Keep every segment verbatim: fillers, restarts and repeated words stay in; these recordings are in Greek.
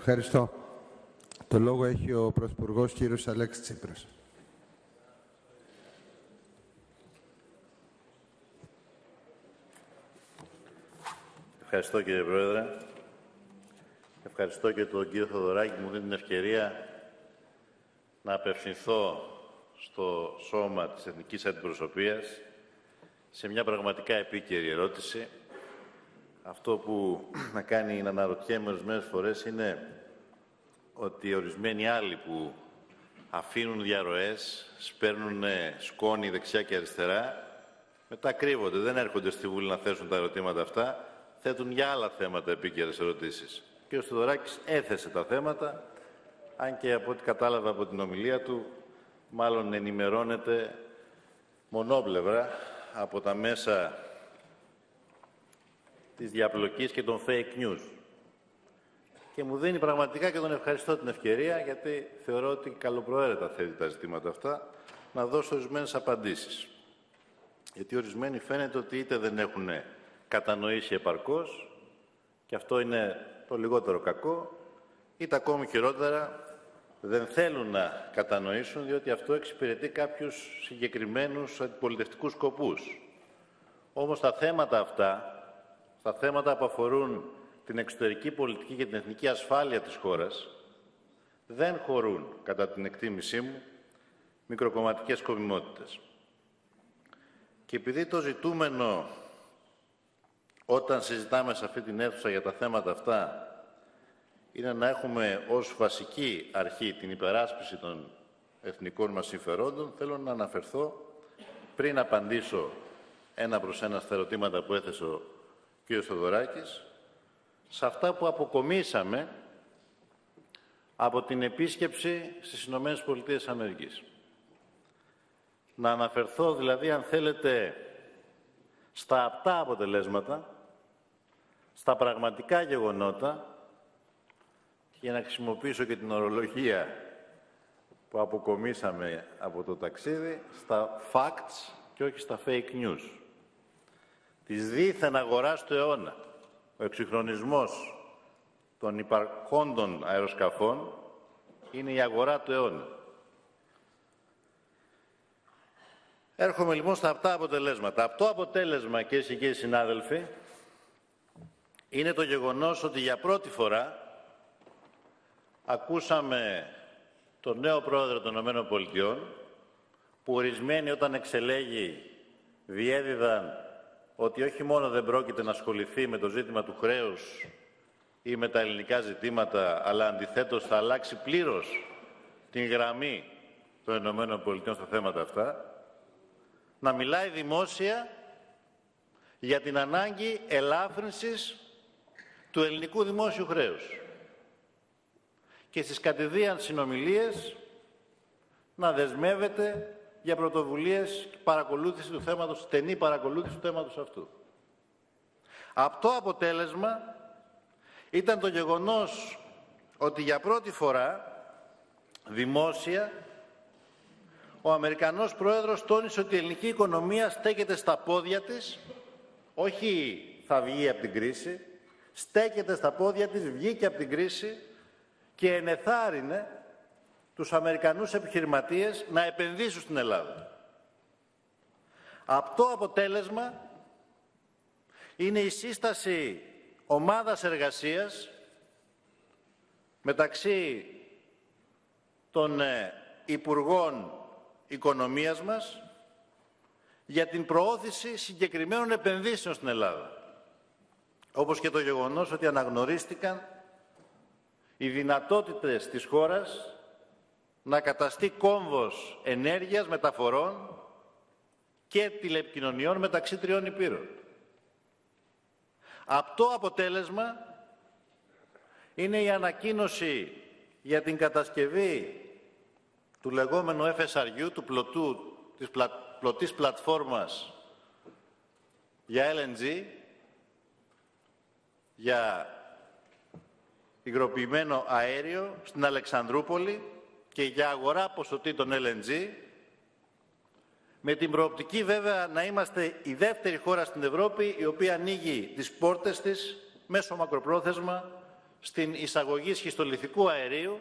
Ευχαριστώ. Το λόγο έχει ο Πρωθυπουργός κύριος Αλέξης Τσίπρας. Ευχαριστώ κύριε Πρόεδρε. Ευχαριστώ και τον κύριο Θοδωράκη που μου δίνει την ευκαιρία να απευθυνθώ στο σώμα της Εθνικής Αντιπροσωπείας σε μια πραγματικά επίκαιρη ερώτηση. Αυτό που με κάνει να αναρωτιέμαι ορισμένες φορές είναι ότι ορισμένοι άλλοι που αφήνουν διαρροές, σπέρνουν σκόνη δεξιά και αριστερά, μετά κρύβονται, δεν έρχονται στη Βουλή να θέσουν τα ερωτήματα αυτά, θέτουν για άλλα θέματα επίκαιρες ερωτήσεις. Ο κ. Θοδωράκης έθεσε τα θέματα, αν και από ό,τι κατάλαβα από την ομιλία του, μάλλον ενημερώνεται μονόπλευρα από τα μέσα της διαπλοκής και των fake news. Και μου δίνει πραγματικά, και τον ευχαριστώ, την ευκαιρία, γιατί θεωρώ ότι καλοπροαίρετα θέτει τα ζητήματα αυτά, να δώσω ορισμένες απαντήσεις. Γιατί ορισμένοι φαίνεται ότι είτε δεν έχουν κατανοήσει επαρκώς, και αυτό είναι το λιγότερο κακό, είτε ακόμη χειρότερα δεν θέλουν να κατανοήσουν, διότι αυτό εξυπηρετεί κάποιους συγκεκριμένους αντιπολιτευτικούς σκοπούς. Όμως τα θέματα αυτά, τα θέματα που αφορούν την εξωτερική πολιτική και την εθνική ασφάλεια της χώρας, δεν χωρούν, κατά την εκτίμησή μου, μικροκομματικές σκοπιμότητες. Και επειδή το ζητούμενο, όταν συζητάμε σε αυτή την αίθουσα για τα θέματα αυτά, είναι να έχουμε ως βασική αρχή την υπεράσπιση των εθνικών μας συμφερόντων, θέλω να αναφερθώ, πριν απαντήσω ένα προς ένα στα ερωτήματα που έθεσε ο κ. Θοδωράκης, σε αυτά που αποκομίσαμε από την επίσκεψη στις Ηνωμένες Πολιτείες Αμερικής. Να αναφερθώ δηλαδή, αν θέλετε, στα απτά αποτελέσματα, στα πραγματικά γεγονότα, για να χρησιμοποιήσω και την ορολογία που αποκομίσαμε από το ταξίδι, στα facts και όχι στα fake news. Της δίθεν αγοράς του αιώνα, ο εξυγχρονισμός των υπαρχόντων αεροσκαφών είναι η αγορά του αιώνα. Έρχομαι λοιπόν στα απτά αποτελέσματα. Αυτό αποτέλεσμα, κυρίες και κύριοι συνάδελφοι, είναι το γεγονός ότι για πρώτη φορά ακούσαμε τον νέο πρόεδρο των ΗΠΑ, που ορισμένοι όταν εξελέγει διέδιδαν ότι όχι μόνο δεν πρόκειται να ασχοληθεί με το ζήτημα του χρέους ή με τα ελληνικά ζητήματα, αλλά αντιθέτως θα αλλάξει πλήρως την γραμμή των ΗΠΑ στα θέματα αυτά, να μιλάει δημόσια για την ανάγκη ελάφρυνσης του ελληνικού δημόσιου χρέους και στις κατηδίαν συνομιλίες να δεσμεύεται για πρωτοβουλίες και παρακολούθηση του θέματος, στενή παρακολούθηση του θέματος αυτού. Αυτό αποτέλεσμα ήταν το γεγονός ότι για πρώτη φορά δημόσια ο Αμερικανός Πρόεδρος τόνισε ότι η ελληνική οικονομία στέκεται στα πόδια της, όχι θα βγει από την κρίση, στέκεται στα πόδια της, βγήκε από την κρίση και ενεθάρρυνε τους Αμερικανούς επιχειρηματίες να επενδύσουν στην Ελλάδα. Αυτό αποτέλεσμα είναι η σύσταση ομάδας εργασίας μεταξύ των Υπουργών Οικονομίας μας για την προώθηση συγκεκριμένων επενδύσεων στην Ελλάδα. Όπως και το γεγονός ότι αναγνωρίστηκαν οι δυνατότητες της χώρας να καταστεί κόμβος ενέργειας, μεταφορών και τηλεπικοινωνιών μεταξύ τριών υπήρων. Αυτό αποτέλεσμα είναι η ανακοίνωση για την κατασκευή του λεγόμενου εφ ες αρ γιου, του πλωτού, της πλα, πλωτής πλατφόρμας για ελ εν τζι, για υγροποιημένο αέριο στην Αλεξανδρούπολη και για αγορά ποσοτήτων ελ εν τζι, με την προοπτική βέβαια να είμαστε η δεύτερη χώρα στην Ευρώπη η οποία ανοίγει τις πόρτες της μέσω μακροπρόθεσμα στην εισαγωγή σχιστολιθικού αερίου,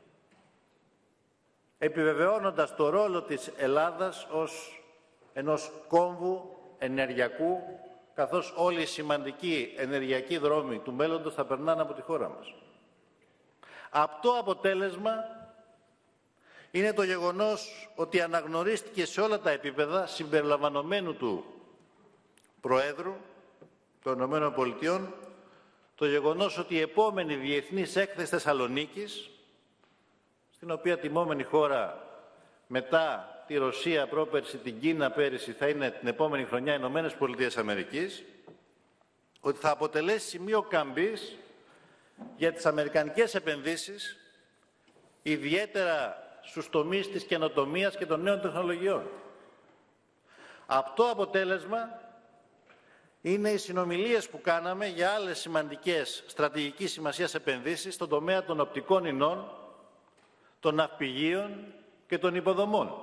επιβεβαιώνοντας το ρόλο της Ελλάδας ως ενός κόμβου ενεργειακού, καθώς όλοι οι σημαντικοί ενεργειακοί δρόμοι του μέλλοντος θα περνάνε από τη χώρα μας. Αυτό αποτέλεσμα είναι το γεγονός ότι αναγνωρίστηκε σε όλα τα επίπεδα, συμπεριλαμβανομένου του Προέδρου των Ηνωμένων Πολιτειών, το γεγονός ότι η επόμενη Διεθνής Έκθεση Θεσσαλονίκης, στην οποία τιμόμενη χώρα μετά τη Ρωσία πρόπερση, την Κίνα πέρυσι, θα είναι την επόμενη χρονιά οι Ηνωμένες Πολιτείες Αμερικής, ότι θα αποτελέσει σημείο καμπής για τις αμερικανικές επενδύσεις, ιδιαίτερα στους τομείς της καινοτομίας και των νέων τεχνολογιών. Αυτό αποτέλεσμα είναι οι συνομιλίες που κάναμε για άλλες σημαντικές στρατηγικής σημασίας επενδύσεις στον τομέα των οπτικών ινών, των ναυπηγείων και των υποδομών.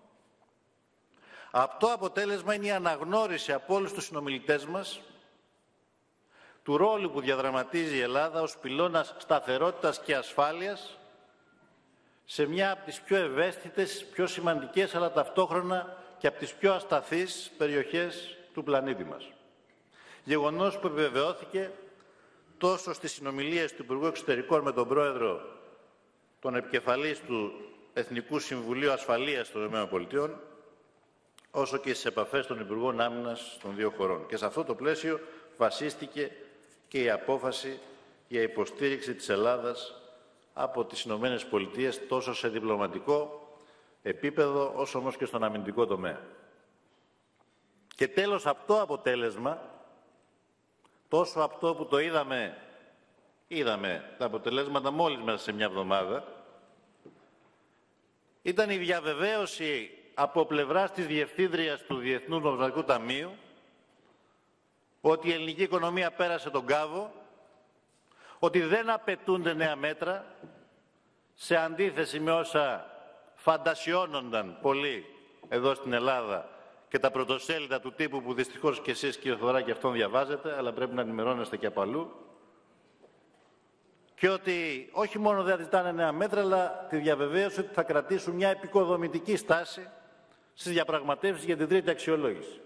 Αυτό αποτέλεσμα είναι η αναγνώριση από όλους τους συνομιλητές μας του ρόλου που διαδραματίζει η Ελλάδα ως πυλώνας σταθερότητας και ασφάλειας σε μια από τις πιο ευαίσθητες, πιο σημαντικές, αλλά ταυτόχρονα και από τις πιο ασταθείς περιοχές του πλανήτη μας. Γεγονός που επιβεβαιώθηκε τόσο στις συνομιλίες του Υπουργού Εξωτερικών με τον Πρόεδρο, τον επικεφαλής του Εθνικού Συμβουλίου Ασφαλείας των ΗΠΑ, όσο και στις επαφές των Υπουργών Άμυνας των δύο χωρών. Και σε αυτό το πλαίσιο βασίστηκε και η απόφαση για υποστήριξη της Ελλάδας από τις Ηνωμένες Πολιτείες τόσο σε διπλωματικό επίπεδο όσο όμως και στον αμυντικό τομέα. Και τέλος, αυτό αποτέλεσμα, τόσο αυτό που το είδαμε, είδαμε τα αποτελέσματα μόλις μέσα σε μια εβδομάδα, ήταν η διαβεβαίωση από πλευράς της Διευθύντριας του Διεθνούς Νομισματικού Ταμείου ότι η ελληνική οικονομία πέρασε τον κάβο, ότι δεν απαιτούνται νέα μέτρα, σε αντίθεση με όσα φαντασιώνονταν πολλοί εδώ στην Ελλάδα και τα πρωτοσέλιδα του τύπου που δυστυχώς και εσείς, κύριε Θοδωράκη, αυτόν διαβάζετε, αλλά πρέπει να ενημερώνεστε και από αλλού, και ότι όχι μόνο δεν ζητάνε νέα μέτρα, αλλά τη διαβεβαίωση ότι θα κρατήσουν μια επικοδομητική στάση στις διαπραγματεύσεις για την τρίτη αξιολόγηση.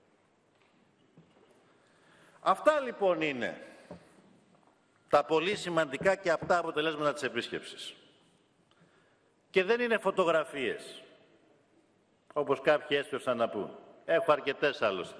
Αυτά λοιπόν είναι τα πολύ σημαντικά και απτά αποτελέσματα της επίσκεψης. Και δεν είναι φωτογραφίες, όπως κάποιοι έσπευσαν να πούν. Έχω αρκετές άλλωστε.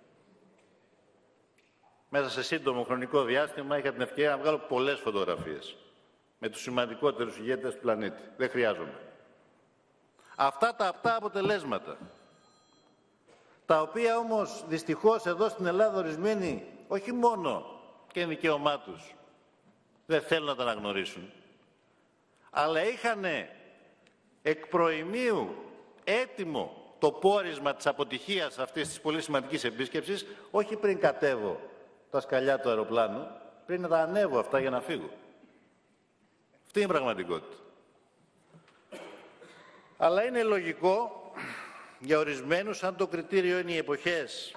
Μέσα σε σύντομο χρονικό διάστημα είχα την ευκαιρία να βγάλω πολλές φωτογραφίες με τους σημαντικότερους ηγέτες του πλανήτη. Δεν χρειάζομαι. Αυτά τα απτά αποτελέσματα, τα οποία όμως δυστυχώς εδώ στην Ελλάδα ορισμένοι, όχι μόνο και είναι δικαίωμά τους, δεν θέλουν να τα αναγνωρίσουν, αλλά είχαν εκ προημίου έτοιμο το πόρισμα της αποτυχίας αυτής της πολύ σημαντικής επίσκεψης, όχι πριν κατέβω τα σκαλιά του αεροπλάνου, πριν να τα ανέβω αυτά για να φύγω. Αυτή είναι η πραγματικότητα. Αλλά είναι λογικό για ορισμένους, αν το κριτήριο είναι οι εποχές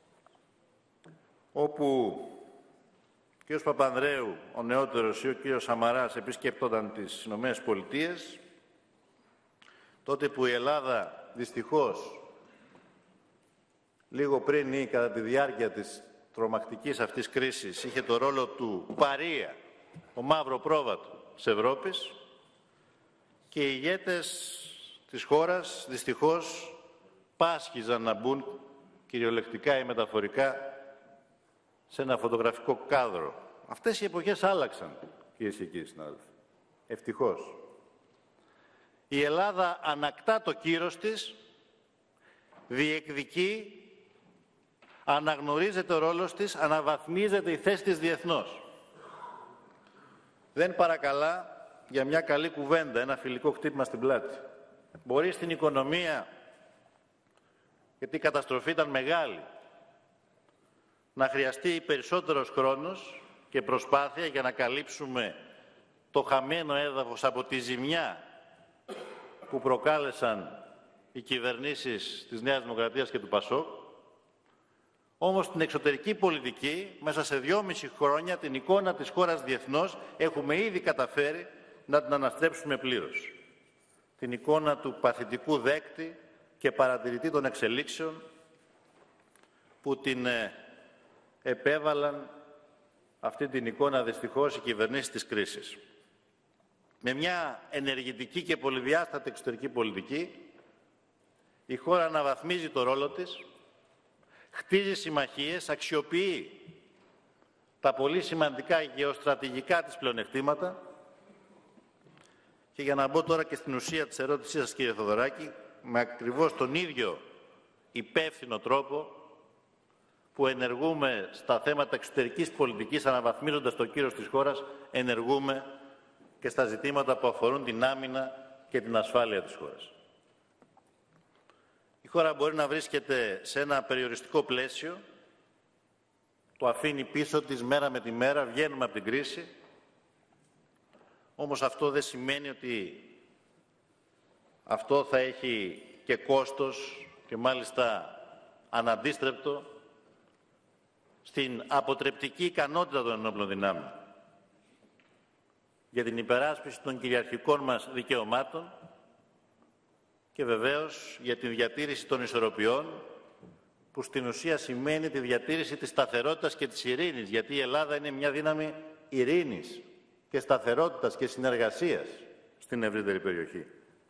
όπου ο κ. Παπανδρέου, ο νεότερος, ή ο κ. Σαμαράς επισκέπτονταν τις Ηνωμένες Πολιτείες, τότε που η Ελλάδα δυστυχώς λίγο πριν ή κατά τη διάρκεια της τρομακτικής αυτής κρίσης είχε το ρόλο του παρία, το μαύρο πρόβατο της Ευρώπης, και οι ηγέτες της χώρας δυστυχώς πάσχιζαν να μπουν κυριολεκτικά ή μεταφορικά σε ένα φωτογραφικό κάδρο. Αυτές οι εποχές άλλαξαν, κυρίες και κύριοι συνάδελφοι. Ευτυχώς. Η Ελλάδα ανακτά το κύρος της, διεκδικεί, αναγνωρίζεται ο ρόλος της, αναβαθμίζεται η θέση της διεθνώς. Δεν παρακαλά για μια καλή κουβέντα, ένα φιλικό χτύπημα στην πλάτη. Μπορεί στην οικονομία, γιατί η καταστροφή ήταν μεγάλη, να χρειαστεί περισσότερος χρόνος και προσπάθεια για να καλύψουμε το χαμένο έδαφος από τη ζημιά που προκάλεσαν οι κυβερνήσεις της Νέας Δημοκρατίας και του ΠΑΣΟΚ. Όμως στην εξωτερική πολιτική, μέσα σε δυόμιση χρόνια, την εικόνα της χώρας διεθνώς έχουμε ήδη καταφέρει να την αναστρέψουμε πλήρως. Την εικόνα του παθητικού δέκτη και παρατηρητή των εξελίξεων που την ε, επέβαλαν αυτή την εικόνα δυστυχώς οι κυβερνήσεις της κρίσης. Με μια ενεργητική και πολυδιάστατη εξωτερική πολιτική, η χώρα αναβαθμίζει το ρόλο της, χτίζει συμμαχίες, αξιοποιεί τα πολύ σημαντικά γεωστρατηγικά της πλεονεκτήματα και για να μπω τώρα και στην ουσία της ερώτησής σας, κύριε Θοδωράκη, με ακριβώς τον ίδιο υπεύθυνο τρόπο που ενεργούμε στα θέματα εξωτερικής πολιτικής, αναβαθμίζοντας το κύρος της χώρας, ενεργούμε και στα ζητήματα που αφορούν την άμυνα και την ασφάλεια της χώρας. Η χώρα μπορεί να βρίσκεται σε ένα περιοριστικό πλαίσιο, το αφήνει πίσω της μέρα με τη μέρα, βγαίνουμε από την κρίση, όμως αυτό δεν σημαίνει ότι αυτό θα έχει και κόστος και μάλιστα αναντίστρεπτο στην αποτρεπτική ικανότητα των ενόπλων δυνάμεων για την υπεράσπιση των κυριαρχικών μας δικαιωμάτων και βεβαίως για τη διατήρηση των ισορροπιών, που στην ουσία σημαίνει τη διατήρηση της σταθερότητας και της ειρήνης, γιατί η Ελλάδα είναι μια δύναμη ειρήνης και σταθερότητας και συνεργασίας στην ευρύτερη περιοχή.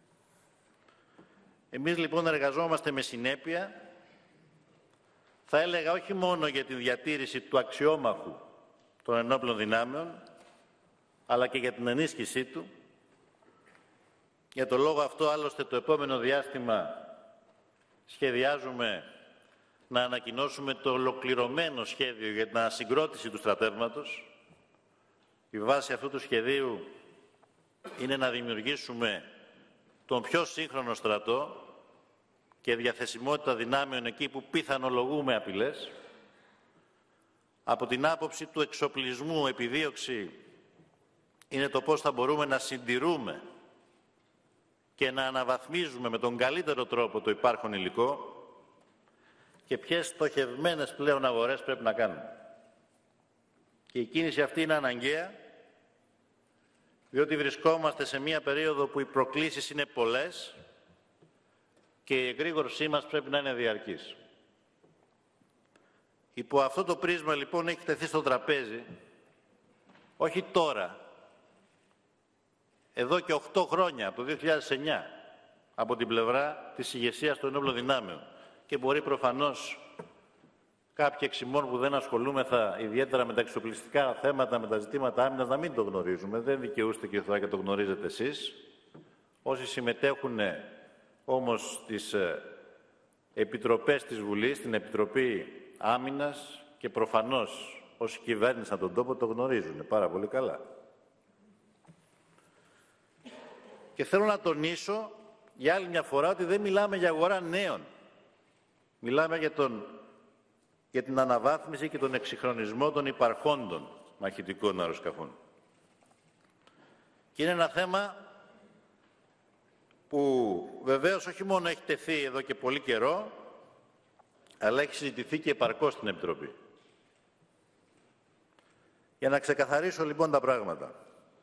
Εμείς λοιπόν εργαζόμαστε με συνέπεια, θα έλεγα όχι μόνο για τη διατήρηση του αξιόμαχου των ενόπλων δυνάμεων, αλλά και για την ενίσχυσή του. Για το λόγο αυτό, άλλωστε, το επόμενο διάστημα σχεδιάζουμε να ανακοινώσουμε το ολοκληρωμένο σχέδιο για την ανασυγκρότηση του στρατεύματος. Η βάση αυτού του σχεδίου είναι να δημιουργήσουμε τον πιο σύγχρονο στρατό και διαθεσιμότητα δυνάμεων εκεί που πιθανολογούμε απειλές. Από την άποψη του εξοπλισμού, επιδίωξη είναι το πώς θα μπορούμε να συντηρούμε και να αναβαθμίζουμε με τον καλύτερο τρόπο το υπάρχον υλικό και ποιες στοχευμένες πλέον αγορές πρέπει να κάνουμε. Και η κίνηση αυτή είναι αναγκαία, διότι βρισκόμαστε σε μία περίοδο που οι προκλήσεις είναι πολλές και η εγρήγορσή μας πρέπει να είναι διαρκής. Υπό αυτό το πρίσμα λοιπόν έχει τεθεί στο τραπέζι, όχι τώρα, εδώ και οκτώ χρόνια, από το δύο χιλιάδες εννιά, από την πλευρά της ηγεσίας των ενόπλων δυνάμεων. Και μπορεί προφανώς κάποιοι εξημών που δεν ασχολούμεθα ιδιαίτερα με τα εξοπλιστικά θέματα, με τα ζητήματα άμυνας, να μην το γνωρίζουμε. Δεν δικαιούστε, κύριε Θοδωράκη, το γνωρίζετε εσείς. Όσοι συμμετέχουν όμως στις επιτροπές της Βουλής, στην Επιτροπή Άμυνας και προφανώς όσοι κυβέρνησαν τον τόπο, το γνωρίζουν πάρα πολύ καλά. Και θέλω να τονίσω για άλλη μια φορά ότι δεν μιλάμε για αγορά νέων. Μιλάμε για, τον, για την αναβάθμιση και τον εξυγχρονισμό των υπαρχόντων μαχητικών αεροσκαφών. Και είναι ένα θέμα που βεβαίως όχι μόνο έχει τεθεί εδώ και πολύ καιρό, αλλά έχει συζητηθεί και επαρκώς στην Επιτροπή. Για να ξεκαθαρίσω λοιπόν τα πράγματα.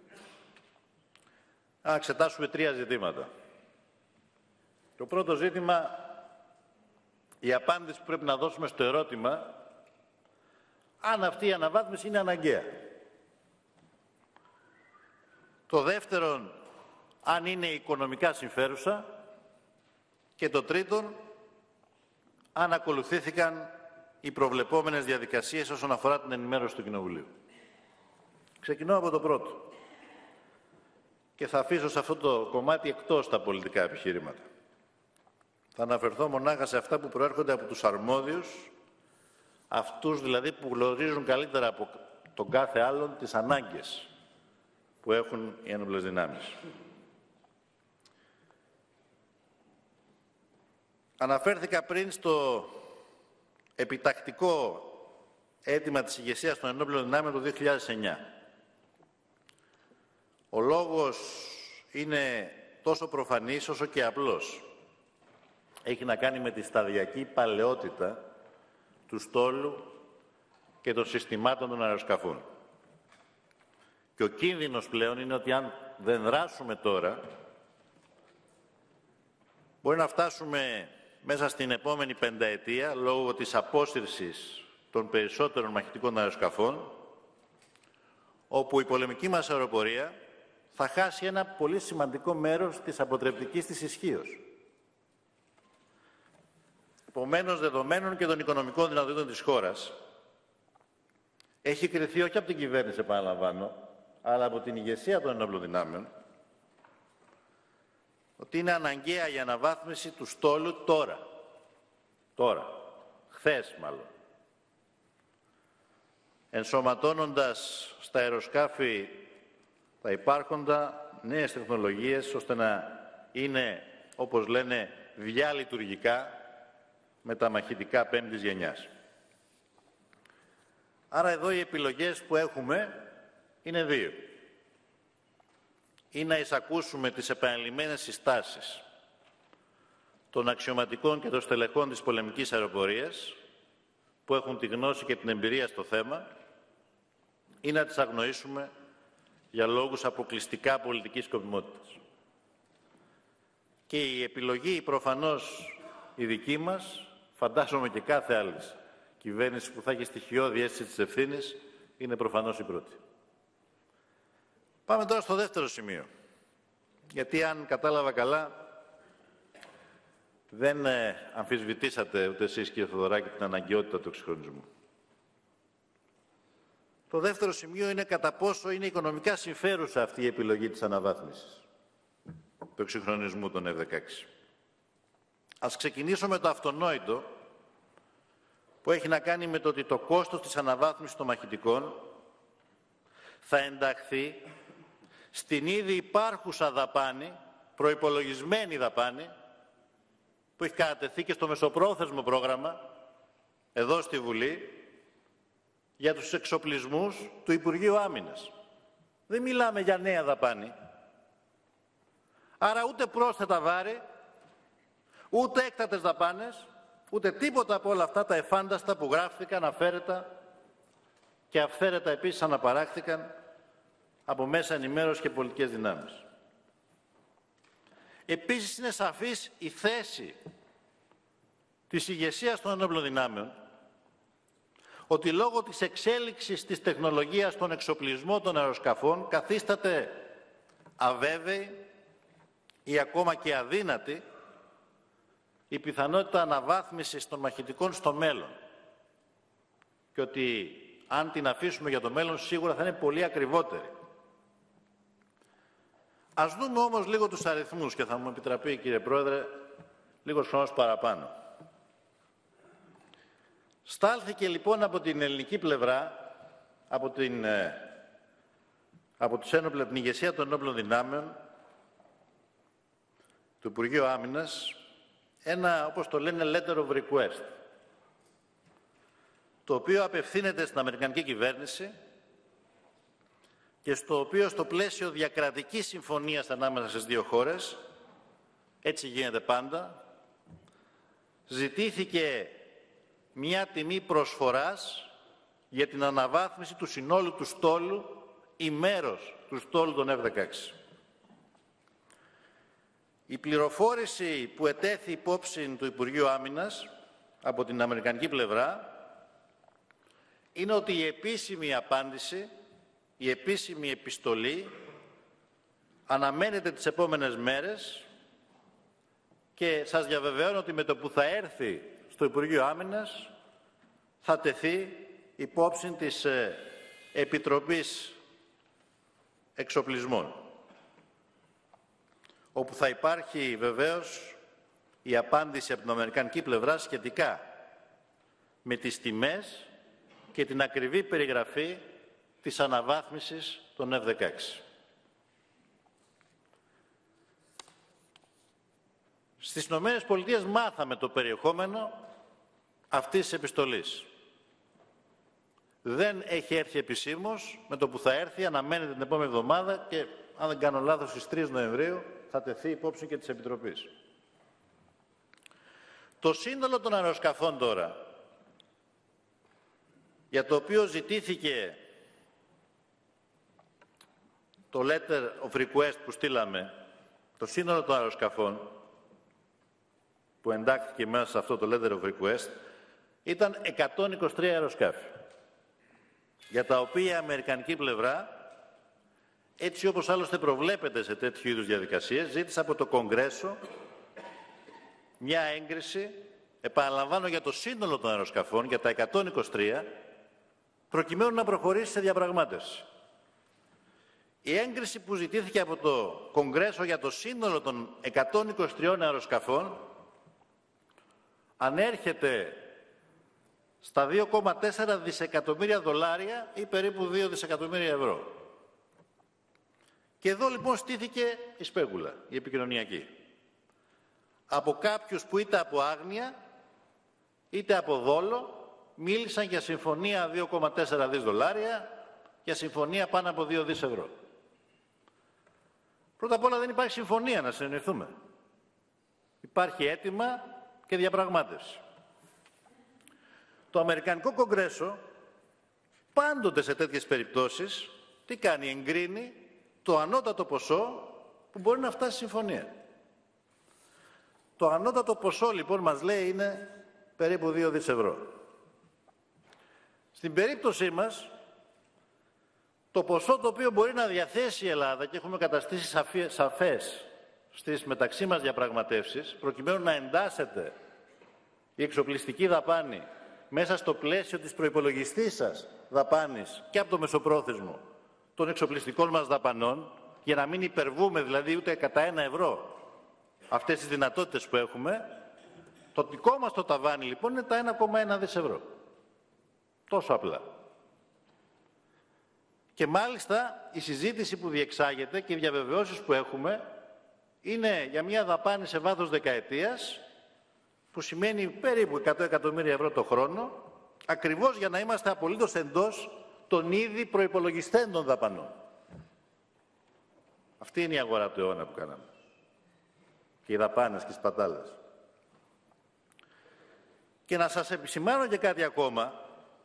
Να εξετάσουμε τρία ζητήματα. Το πρώτο ζήτημα, η απάντηση που πρέπει να δώσουμε στο ερώτημα αν αυτή η αναβάθμιση είναι αναγκαία. Το δεύτερο, αν είναι οικονομικά συμφέρουσα. Και το τρίτο, αν ακολουθήθηκαν οι προβλεπόμενες διαδικασίες όσον αφορά την ενημέρωση του Κοινοβουλίου. Ξεκινώ από το πρώτο. Και θα αφήσω σε αυτό το κομμάτι εκτός τα πολιτικά επιχειρήματα. Θα αναφερθώ μονάχα σε αυτά που προέρχονται από τους αρμόδιους, αυτούς δηλαδή που γνωρίζουν καλύτερα από τον κάθε άλλον τις ανάγκες που έχουν οι ένοπλες δυνάμεις. Αναφέρθηκα πριν στο επιτακτικό αίτημα της ηγεσίας των ενόπλων δυνάμεων το δύο χιλιάδες εννιά. Ο λόγος είναι τόσο προφανής όσο και απλός. Έχει να κάνει με τη σταδιακή παλαιότητα του στόλου και των συστημάτων των αεροσκαφών. Και ο κίνδυνος πλέον είναι ότι αν δεν δράσουμε τώρα, μπορεί να φτάσουμε μέσα στην επόμενη πενταετία, λόγω της απόσυρσης των περισσότερων μαχητικών αεροσκαφών, όπου η πολεμική μας αεροπορία θα χάσει ένα πολύ σημαντικό μέρος της αποτρεπτικής της ισχύως. Επομένως, δεδομένων και των οικονομικών δυνατοτήτων της χώρας, έχει κριθεί όχι από την κυβέρνηση, επαναλαμβάνω, αλλά από την ηγεσία των ενόπλων δυνάμεων, ότι είναι αναγκαία η αναβάθμιση του στόλου τώρα. Τώρα. Χθες μάλλον. Ενσωματώνοντας στα αεροσκάφη τα υπάρχοντα νέες τεχνολογίες, ώστε να είναι, όπως λένε, διαλειτουργικά με τα μαχητικά πέμπτης γενιάς. Άρα εδώ οι επιλογές που έχουμε είναι δύο. Ή να εισακούσουμε τις επανειλημμένες συστάσεις των αξιωματικών και των στελεχών της πολεμικής αεροπορίας, που έχουν τη γνώση και την εμπειρία στο θέμα, ή να τις αγνοήσουμε για λόγους αποκλειστικά πολιτικής σκοπιμότητας. Και η επιλογή προφανώς η δική μας, φαντάζομαι και κάθε άλλη κυβέρνηση που θα έχει στοιχειώδη αίσθηση της ευθύνης, είναι προφανώς η πρώτη. Πάμε τώρα στο δεύτερο σημείο. Γιατί αν κατάλαβα καλά, δεν ε, αμφισβητήσατε ούτε εσείς, κύριε Θοδωράκη, την αναγκαιότητα του εξυγχρονισμού. Το δεύτερο σημείο είναι κατά πόσο είναι οικονομικά συμφέρουσα αυτή η επιλογή της αναβάθμισης του εξυγχρονισμού των εφ δεκαέξι. Ας ξεκινήσω με το αυτονόητο, που έχει να κάνει με το ότι το κόστος της αναβάθμισης των μαχητικών θα ενταχθεί στην ήδη υπάρχουσα δαπάνη, προϋπολογισμένη δαπάνη, που έχει κατατεθεί και στο μεσοπρόθεσμο πρόγραμμα, εδώ στη Βουλή, για τους εξοπλισμούς του Υπουργείου Άμυνας. Δεν μιλάμε για νέα δαπάνη. Άρα ούτε πρόσθετα βάρη, ούτε έκτατες δαπάνες, ούτε τίποτα από όλα αυτά τα εφάνταστα που γράφτηκαν, αφαίρετα και αυθαίρετα επίσης αναπαράχθηκαν από μέσα ενημέρωση και πολιτικές δυνάμεις. Επίσης είναι σαφής η θέση της ηγεσίας των ενόπλων δυνάμεων, ότι λόγω της εξέλιξης της τεχνολογίας των εξοπλισμών των αεροσκαφών καθίσταται αβέβαιη ή ακόμα και αδύνατη η πιθανότητα αναβάθμισης των μαχητικών στο μέλλον. Και ότι αν την αφήσουμε για το μέλλον σίγουρα θα είναι πολύ ακριβότερη. Ας δούμε όμως λίγο τους αριθμούς και θα μου επιτραπεί, κύριε Πρόεδρε, λίγος χρόνος παραπάνω. Στάλθηκε λοιπόν από την ελληνική πλευρά, από την, από τους ένοπλα, την ηγεσία των ενόπλων δυνάμεων, του Υπουργείου Άμυνας, ένα, όπως το λένε, letter of request, το οποίο απευθύνεται στην Αμερικανική κυβέρνηση και στο οποίο στο πλαίσιο διακρατικής συμφωνίας ανάμεσα στις δύο χώρες, έτσι γίνεται πάντα, ζητήθηκε μια τιμή προσφοράς για την αναβάθμιση του συνόλου του στόλου ή μέρος του στόλου των εφ δεκαέξι. Η πληροφόρηση που ετέθη υπόψη του Υπουργείου Άμυνας από την αμερικανική πλευρά είναι ότι η επίσημη απάντηση, η επίσημη επιστολή αναμένεται τις επόμενες μέρες και σας διαβεβαιώνω ότι με το που θα έρθει στο Υπουργείο Άμυνας θα τεθεί υπόψη της Επιτροπής Εξοπλισμών, όπου θα υπάρχει βεβαίως η απάντηση από την αμερικανική πλευρά σχετικά με τις τιμές και την ακριβή περιγραφή της αναβάθμισης των εφ δεκαέξι. Στις Ηνωμένες Πολιτείες μάθαμε το περιεχόμενο αυτής της επιστολής. Δεν έχει έρθει επισήμως, με το που θα έρθει αναμένεται την επόμενη εβδομάδα και αν δεν κάνω λάθος στις τρεις Νοεμβρίου θα τεθεί υπόψη και της Επιτροπής. Το σύνολο των αεροσκαφών τώρα για το οποίο ζητήθηκε το letter of request που στείλαμε, το σύνολο των αεροσκαφών που εντάχθηκε μέσα σε αυτό το letter of request, ήταν εκατόν είκοσι τρία αεροσκάφη, για τα οποία η αμερικανική πλευρά, έτσι όπως άλλωστε προβλέπεται σε τέτοιου είδους διαδικασίες, ζήτησε από το Κογκρέσο μια έγκριση, επαναλαμβάνω, για το σύνολο των αεροσκαφών, για τα εκατόν είκοσι τρία, προκειμένου να προχωρήσει σε διαπραγμάτευση. Η έγκριση που ζητήθηκε από το Κογκρέσο για το σύνολο των εκατόν είκοσι τριών αεροσκαφών ανέρχεται στα δύο κόμμα τέσσερα δισεκατομμύρια δολάρια ή περίπου δύο δισεκατομμύρια ευρώ. Και εδώ λοιπόν στήθηκε η σπέκουλα, η επικοινωνιακή. Από κάποιους που είτε από άγνοια, είτε από δόλο, μίλησαν για συμφωνία δύο κόμμα τέσσερα δις δολάρια, για συμφωνία πάνω από δύο δις ευρώ. Πρώτα απ' όλα δεν υπάρχει συμφωνία, να συνεννοηθούμε. Υπάρχει αίτημα και διαπραγμάτευση. Το Αμερικανικό Κογκρέσο πάντοτε σε τέτοιες περιπτώσεις τι κάνει, εγκρίνει το ανώτατο ποσό που μπορεί να φτάσει συμφωνία. Το ανώτατο ποσό λοιπόν μας λέει είναι περίπου δύο δις ευρώ. Στην περίπτωσή μας το ποσό το οποίο μπορεί να διαθέσει η Ελλάδα, και έχουμε καταστήσει σαφές στις μεταξύ μας διαπραγματεύσεις, προκειμένου να εντάσσεται η εξοπλιστική δαπάνη μέσα στο πλαίσιο της προϋπολογιστής σας δαπάνης και από το μεσοπρόθεσμο των εξοπλιστικών μας δαπανών, για να μην υπερβούμε δηλαδή ούτε κατά ένα ευρώ αυτές τις δυνατότητες που έχουμε, το δικό μας το ταβάνι λοιπόν είναι τα ένα κόμμα ένα δις ευρώ. Τόσο απλά. Και μάλιστα η συζήτηση που διεξάγεται και οι διαβεβαιώσεις που έχουμε είναι για μια δαπάνη σε βάθος δεκαετίας, που σημαίνει περίπου εκατό εκατομμύρια ευρώ το χρόνο, ακριβώς για να είμαστε απολύτως εντός των ήδη προϋπολογιστέντων δαπανών. Αυτή είναι η αγορά του αιώνα που κάναμε. Και οι δαπάνες και οι σπατάλες. Και να σας επισημάνω και κάτι ακόμα.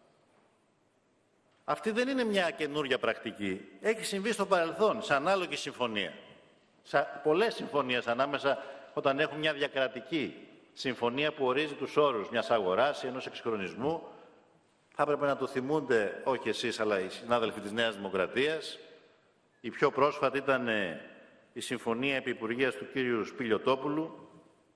Αυτή δεν είναι μια καινούργια πρακτική. Έχει συμβεί στο παρελθόν, σε ανάλογη συμφωνία. Σε πολλές συμφωνίες ανάμεσα, όταν έχουν μια διακρατική συμφωνία που ορίζει τους όρους μιας αγοράς ή ενός εξυγχρονισμού, θα έπρεπε να το θυμούνται όχι εσείς αλλά οι συνάδελφοι της Νέας Δημοκρατίας. Η πιο πρόσφατη ήταν η συμφωνία επιυπουργείας του κύριου Σπηλιωτόπουλου,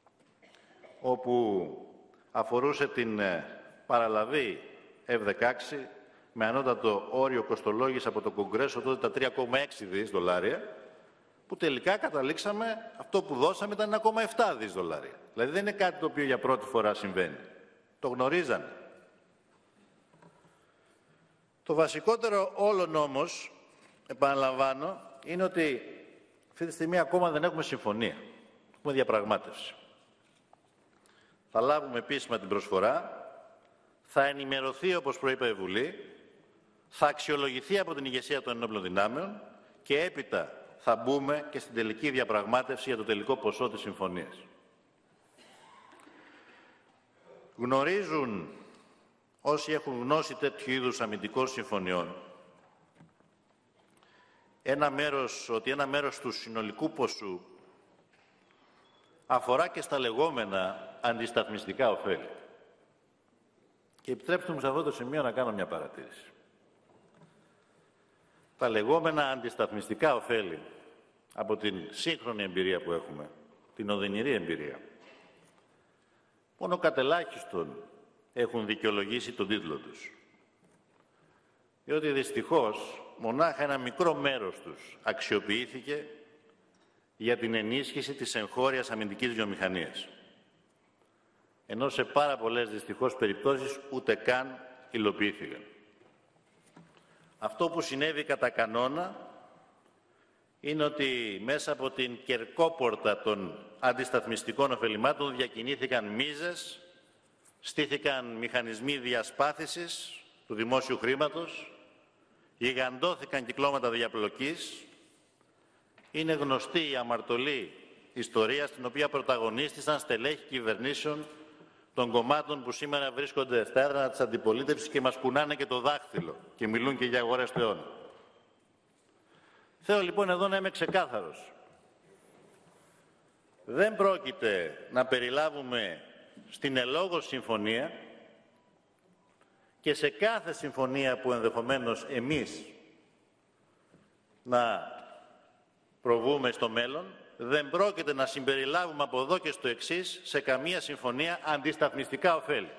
όπου αφορούσε την παραλαβή εφ δεκαέξι με ανώτατο όριο κοστολόγηση από το Κογκρέσο τότε τα τρία κόμμα έξι δις δολάρια, που τελικά καταλήξαμε, αυτό που δώσαμε ήταν ένα κόμμα επτά δις δολάρια. Δηλαδή δεν είναι κάτι το οποίο για πρώτη φορά συμβαίνει. Το γνωρίζανε. Το βασικότερο όλων όμως, επαναλαμβάνω, είναι ότι αυτή τη στιγμή ακόμα δεν έχουμε συμφωνία. Έχουμε διαπραγμάτευση. Θα λάβουμε επίσημα την προσφορά, θα ενημερωθεί όπως προείπε η Βουλή, θα αξιολογηθεί από την ηγεσία των ενόπλων δυνάμεων και έπειτα θα μπούμε και στην τελική διαπραγμάτευση για το τελικό ποσό της συμφωνίας. Γνωρίζουν όσοι έχουν γνώση τέτοιου είδους αμυντικών συμφωνιών ένα μέρος, ότι ένα μέρος του συνολικού ποσού αφορά και στα λεγόμενα αντισταθμιστικά ωφέλη. Και επιτρέψτε μου σε αυτό το σημείο να κάνω μια παρατήρηση. Τα λεγόμενα αντισταθμιστικά ωφέλη, από την σύγχρονη εμπειρία που έχουμε, την οδυνηρή εμπειρία, μόνο κατελάχιστον έχουν δικαιολογήσει τον τίτλο τους. Διότι δυστυχώς μονάχα ένα μικρό μέρος τους αξιοποιήθηκε για την ενίσχυση της εγχώριας αμυντικής βιομηχανίας. Ενώ σε πάρα πολλές δυστυχώς περιπτώσεις ούτε καν υλοποιήθηκαν. Αυτό που συνέβη κατά κανόνα είναι ότι μέσα από την κερκόπορτα των αντισταθμιστικών ωφελημάτων διακινήθηκαν μίζες, στήθηκαν μηχανισμοί διασπάθησης του δημόσιου χρήματος, γιγαντώθηκαν κυκλώματα διαπλοκής. Είναι γνωστή η αμαρτωλή ιστορία στην οποία πρωταγωνίστησαν στελέχη κυβερνήσεων των κομμάτων που σήμερα βρίσκονται στα έδρανα της αντιπολίτευσης και μας κουνάνε και το δάχτυλο και μιλούν και για αγορές του αιώνα. Θέλω λοιπόν εδώ να είμαι ξεκάθαρος. Δεν πρόκειται να περιλάβουμε στην ελόγω συμφωνία και σε κάθε συμφωνία που ενδεχομένως εμείς να προβούμε στο μέλλον, δεν πρόκειται να συμπεριλάβουμε από εδώ και στο εξής σε καμία συμφωνία αντισταθμιστικά ωφέλη.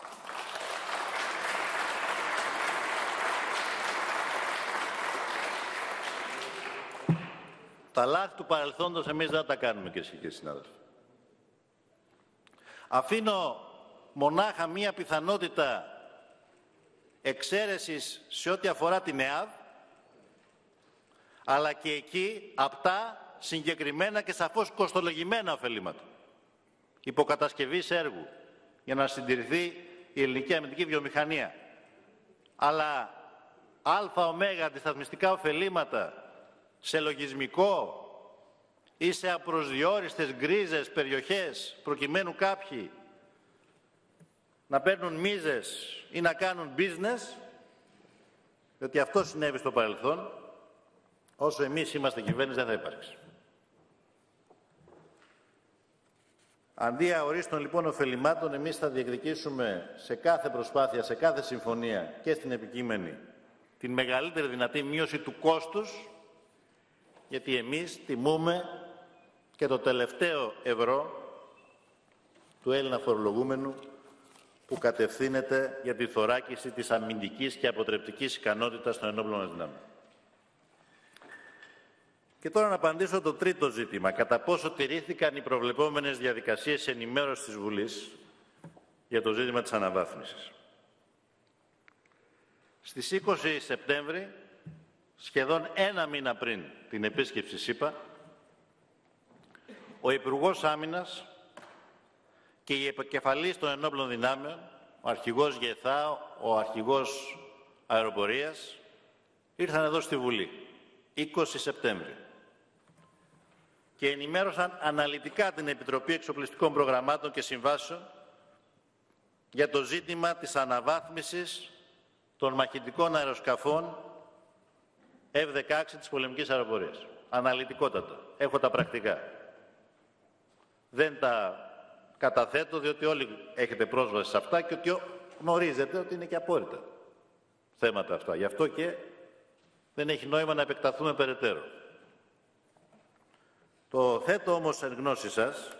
Τα λάθη του παρελθόντος εμείς δεν τα κάνουμε, κυρίες και κύριοι συνάδελφοι. Αφήνω μονάχα μία πιθανότητα εξαίρεσης σε ό,τι αφορά την ΕΑΒ, αλλά και εκεί απτά, συγκεκριμένα και σαφώς κοστολογημένα ωφελήματα υποκατασκευής έργου για να συντηρηθεί η ελληνική αμυντική βιομηχανία. Αλλά αλφα ωμέγα αντισταθμιστικά ωφελήματα σε λογισμικό ή σε απροσδιόριστες γκρίζες περιοχές, προκειμένου κάποιοι να παίρνουν μίζες ή να κάνουν business, διότι αυτό συνέβη στο παρελθόν, όσο εμείς είμαστε κυβέρνηση δεν θα υπάρξει. Αντί αορίστων λοιπόν ωφελημάτων, εμείς θα διεκδικήσουμε σε κάθε προσπάθεια, σε κάθε συμφωνία και στην επικείμενη, την μεγαλύτερη δυνατή μείωση του κόστους, γιατί εμείς τιμούμε και το τελευταίο ευρώ του Έλληνα φορολογούμενου που κατευθύνεται για τη θωράκιση της αμυντικής και αποτρεπτικής ικανότητας των ενόπλων δυνάμεων. Και τώρα να απαντήσω το τρίτο ζήτημα. Κατά πόσο τηρήθηκαν οι προβλεπόμενες διαδικασίες ενημέρωσης της Βουλής για το ζήτημα της αναβάθμισης. Στις είκοσι Σεπτέμβρη, σχεδόν ένα μήνα πριν την επίσκεψη ΣΥΠΑ, ο Υπουργός Άμυνας και η επικεφαλής των ενόπλων δυνάμεων, ο αρχηγός ΓΕΘΑ, ο αρχηγός αεροπορίας, ήρθαν εδώ στη Βουλή, είκοσι Σεπτέμβρη, και ενημέρωσαν αναλυτικά την Επιτροπή Εξοπλιστικών Προγραμμάτων και Συμβάσεων για το ζήτημα της αναβάθμισης των μαχητικών αεροσκαφών εφ δεκαέξι της πολεμικής αεροπορίας. Αναλυτικότατα. Έχω τα πρακτικά. Δεν τα καταθέτω, διότι όλοι έχετε πρόσβαση σε αυτά και ότι γνωρίζετε ότι είναι και απόρριτα θέματα αυτά. Γι' αυτό και δεν έχει νόημα να επεκταθούμε περαιτέρω. Το θέτω όμως εν γνώση σας,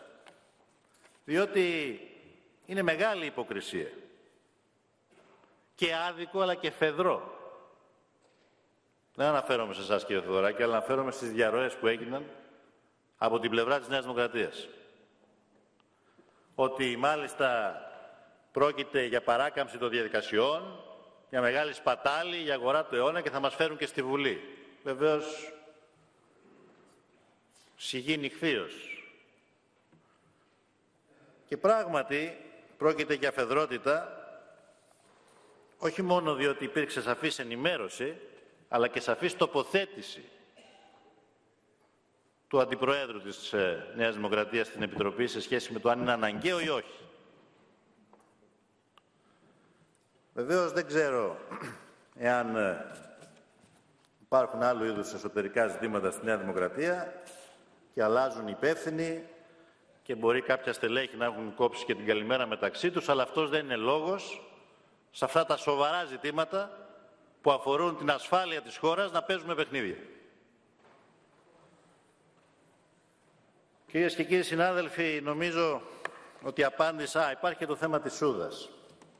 διότι είναι μεγάλη υποκρισία και άδικο αλλά και φεδρό. Δεν αναφέρομαι σε εσάς, κύριε Θεοδωράκη, αλλά αναφέρομαι στις διαρροές που έγιναν από την πλευρά της Νέας Δημοκρατίας. Ότι μάλιστα πρόκειται για παράκαμψη των διαδικασιών, για μεγάλη σπατάλη, για αγορά του αιώνα και θα μας φέρουν και στη Βουλή. Βεβαίως, σιγή νυχθείως. Και πράγματι πρόκειται για φεδρότητα, όχι μόνο διότι υπήρξε σαφής ενημέρωση, αλλά και σαφής τοποθέτηση του Αντιπροέδρου της ε, Νέας Δημοκρατίας στην Επιτροπή σε σχέση με το αν είναι αναγκαίο ή όχι. Βεβαίως δεν ξέρω εάν ε, υπάρχουν άλλου είδους εσωτερικά ζητήματα στη Νέα Δημοκρατία και αλλάζουν υπεύθυνοι και μπορεί κάποια στελέχη να έχουν κόψει και την καλημέρα μεταξύ τους, αλλά αυτός δεν είναι λόγος σε αυτά τα σοβαρά ζητήματα που αφορούν την ασφάλεια της χώρας να παίζουμε παιχνίδια. Κυρίες και κύριοι συνάδελφοι, νομίζω ότι απάντησα. Υπάρχει και το θέμα της Σούδας.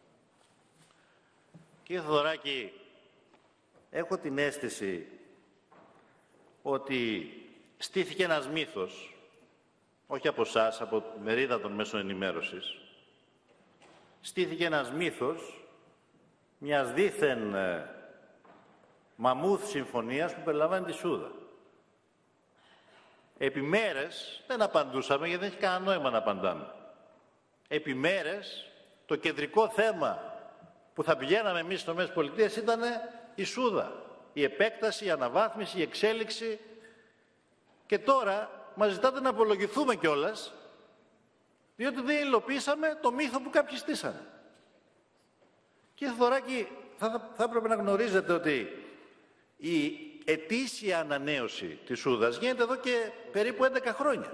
Κύριε Θεοδωράκη, έχω την αίσθηση ότι στήθηκε ένας μύθος, όχι από εσάς, από τη μερίδα των μέσων ενημέρωσης, στήθηκε ένας μύθος μιας δήθεν ε, μαμούθ συμφωνίας που περιλαμβάνει τη Σούδα. Επί μέρες δεν απαντούσαμε, γιατί δεν έχει κανένα νόημα να απαντάμε. Επί μέρες το κεντρικό θέμα που θα πηγαίναμε εμείς στις ΗΠΑ ήταν η Σούδα. Η επέκταση, η αναβάθμιση, η εξέλιξη. Και τώρα μας ζητάτε να απολογηθούμε κιόλας Διότι δεν υλοποιήσαμε το μύθο που κάποιοι στήσανε. Κύριε Θοδωράκη, θα, θα έπρεπε να γνωρίζετε ότι η ετήσια ανανέωση της Σούδας γίνεται εδώ και περίπου έντεκα χρόνια.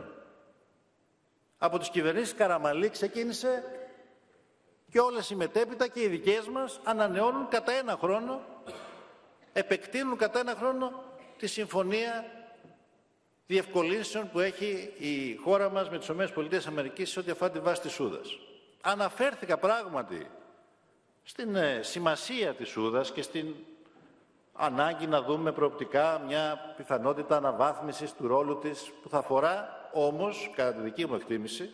Από τις κυβερνήσεις Καραμαλή ξεκίνησε και όλες οι μετέπειτα και οι δικές μας ανανεώνουν κατά ένα χρόνο, επεκτείνουν κατά ένα χρόνο τη συμφωνία διευκολύνσεων που έχει η χώρα μας με τις ΗΠΑ σε ό,τι αφορά τη βάση της Σούδας. Αναφέρθηκα πράγματι στην ε, σημασία της Σούδας και στην ανάγκη να δούμε προοπτικά μια πιθανότητα αναβάθμισης του ρόλου της που θα αφορά όμως, κατά τη δική μου εκτίμηση,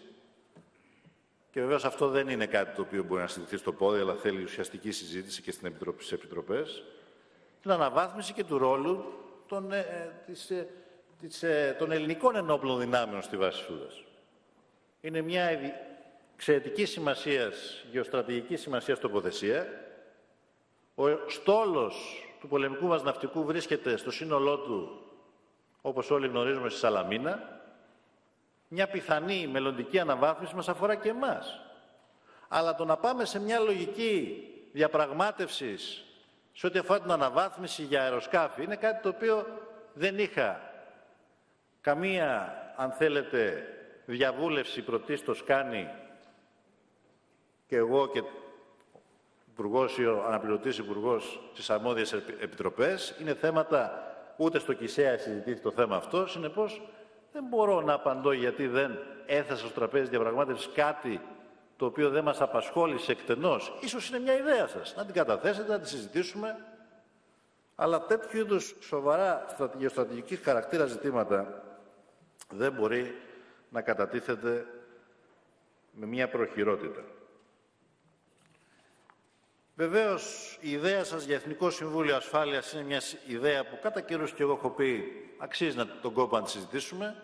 και βεβαίως αυτό δεν είναι κάτι το οποίο μπορεί να συζητηθεί στο πόδι, αλλά θέλει ουσιαστική συζήτηση και στην επιτροπή, στις επιτροπές, την αναβάθμιση και του ρόλου των, ε, της, ε, της, ε, των ελληνικών ενόπλων δυνάμεων στη βάση Σούδας. Είναι μια εξαιρετική σημασίας, γεωστρατηγική σημασίας τοποθεσία. Ο στόλος του πολεμικού μας ναυτικού βρίσκεται στο σύνολό του, όπως όλοι γνωρίζουμε, στη Σαλαμίνα. Μια πιθανή μελλοντική αναβάθμιση μας αφορά και εμάς. Αλλά το να πάμε σε μια λογική διαπραγμάτευσης σε ό,τι αφορά την αναβάθμιση για αεροσκάφη είναι κάτι το οποίο δεν είχα καμία, αν θέλετε, διαβούλευση πρωτίστως κάνει και εγώ και Υπουργός ή ο αναπληρωτής Υπουργός στις αρμόδιες επιτροπές. Είναι θέματα, ούτε στο ΚΙΣΕΑ συζητήθη το θέμα αυτό, συνεπώς δεν μπορώ να απαντώ γιατί δεν έθεσα στο τραπέζι διαπραγμάτευσης κάτι το οποίο δεν μας απασχόλησε εκτενώς. Ίσως είναι μια ιδέα σας, να την καταθέσετε, να τη συζητήσουμε, αλλά τέτοιου είδους σοβαρά γεωστρατηγική χαρακτήρα ζητήματα δεν μπορεί να κατατίθεται με μια προχειρότητα. Βεβαίως, η ιδέα σας για Εθνικό Συμβούλιο Ασφάλειας είναι μια ιδέα που κατά καιρούς και εγώ έχω πει αξίζει να τον κόπο να τη συζητήσουμε.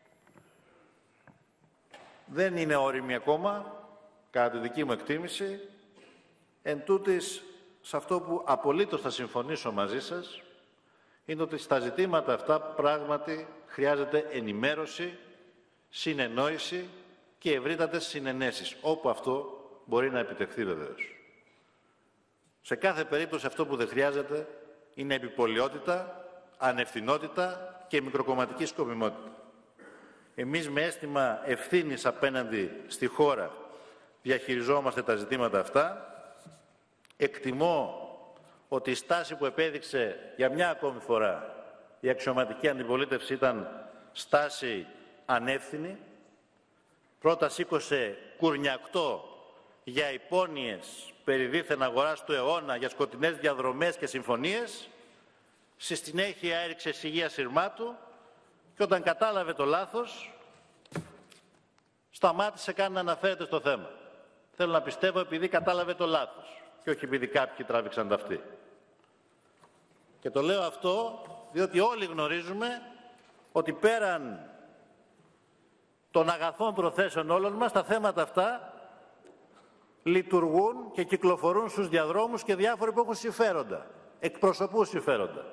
Δεν είναι όριμη ακόμα, κατά τη δική μου εκτίμηση. Εν τούτης, σε αυτό που απολύτως θα συμφωνήσω μαζί σας, είναι ότι στα ζητήματα αυτά πράγματι χρειάζεται ενημέρωση, συνεννόηση και ευρύτατες συνενέσεις, όπου αυτό μπορεί να επιτευχθεί βεβαίως. Σε κάθε περίπτωση αυτό που δεν χρειάζεται είναι επιπολιότητα, ανευθυνότητα και μικροκομματική σκοπιμότητα. Εμείς με αίσθημα ευθύνης απέναντι στη χώρα διαχειριζόμαστε τα ζητήματα αυτά. Εκτιμώ ότι η στάση που επέδειξε για μια ακόμη φορά η αξιωματική αντιπολίτευση ήταν στάση ανεύθυνη. Πρώτα σήκωσε κουρνιακτό για υπόνοιες περί δίθεν αγοράς του αιώνα, για σκοτεινές διαδρομές και συμφωνίες. Στη συνέχεια έριξε σιγεία σειρμάτου και όταν κατάλαβε το λάθος, σταμάτησε καν να αναφέρεται στο θέμα. Θέλω να πιστεύω επειδή κατάλαβε το λάθος και όχι επειδή κάποιοι τράβηξαν ταυτί. Και το λέω αυτό διότι όλοι γνωρίζουμε ότι πέραν των αγαθών προθέσεων όλων μας, τα θέματα αυτά λειτουργούν και κυκλοφορούν στους διαδρόμους και διάφοροι που έχουν συμφέροντα, εκπροσωπούν συμφέροντα.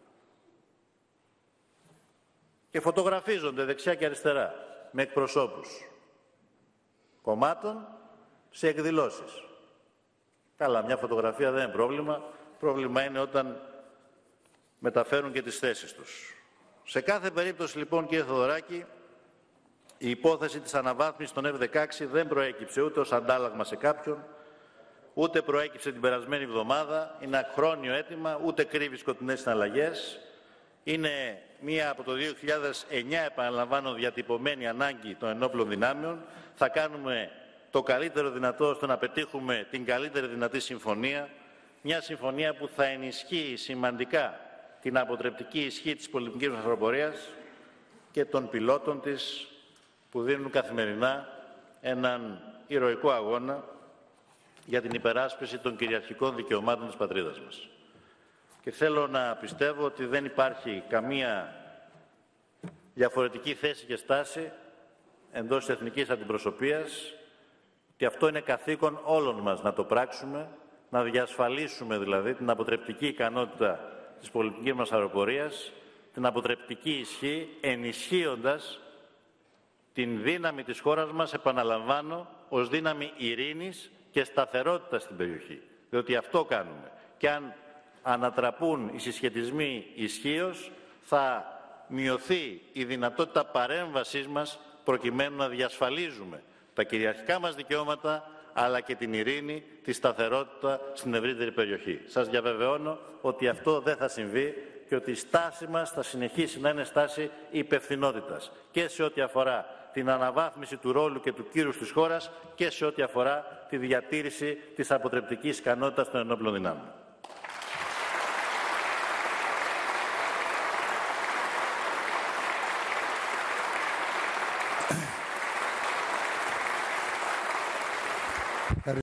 Και φωτογραφίζονται δεξιά και αριστερά με εκπροσώπους κομμάτων σε εκδηλώσεις. Καλά, μια φωτογραφία δεν είναι πρόβλημα. Πρόβλημα είναι όταν μεταφέρουν και τις θέσεις τους. Σε κάθε περίπτωση, λοιπόν, κύριε Θοδωράκη, η υπόθεση της αναβάθμισης των εφ δεκαέξι δεν προέκυψε ούτε ως αντάλλαγμα σε κάποιον, ούτε προέκυψε την περασμένη εβδομάδα. Είναι αχρόνιο αίτημα, ούτε κρύβει σκοτεινές συναλλαγές. Είναι μία από το δύο χιλιάδες εννιά, επαναλαμβάνω, διατυπωμένη ανάγκη των ενόπλων δυνάμεων. Θα κάνουμε το καλύτερο δυνατό ώστε να πετύχουμε την καλύτερη δυνατή συμφωνία. Μια συμφωνία που θα ενισχύει σημαντικά την αποτρεπτική ισχύ της πολιτικής μας αεροπορίας και των πιλότων της που δίνουν καθημερινά έναν ηρωικό αγώνα για την υπεράσπιση των κυριαρχικών δικαιωμάτων της πατρίδας μας. Και θέλω να πιστεύω ότι δεν υπάρχει καμία διαφορετική θέση και στάση εντός της εθνικής αντιπροσωπείας και αυτό είναι καθήκον όλων μας να το πράξουμε, να διασφαλίσουμε δηλαδή την αποτρεπτική ικανότητα της πολιτικής μας αεροπορίας, την αποτρεπτική ισχύ, ενισχύοντας την δύναμη της χώρας μας, επαναλαμβάνω, ως δύναμη ειρήνης και σταθερότητα στην περιοχή. Διότι αυτό κάνουμε. Και αν ανατραπούν οι συσχετισμοί ισχύως, θα μειωθεί η δυνατότητα παρέμβασής μας προκειμένου να διασφαλίζουμε τα κυριαρχικά μας δικαιώματα, αλλά και την ειρήνη, τη σταθερότητα στην ευρύτερη περιοχή. Σας διαβεβαιώνω ότι αυτό δεν θα συμβεί και ότι η στάση μας θα συνεχίσει να είναι στάση υπευθυνότητας και σε ό,τι αφορά την αναβάθμιση του ρόλου και του κύρους της χώρας και σε ό,τι αφορά τη διατήρηση της αποτρεπτικής ικανότητας των ενόπλων δυνάμεων.